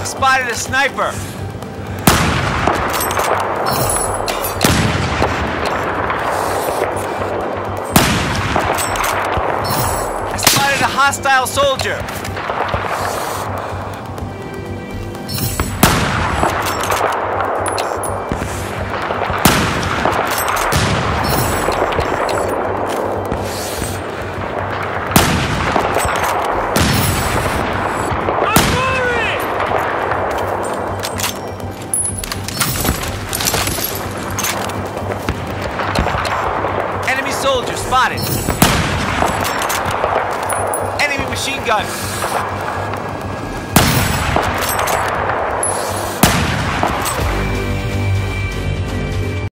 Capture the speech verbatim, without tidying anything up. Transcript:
spotted a sniper. I spotted a hostile soldier. Soldier spotted. Enemy machine gun.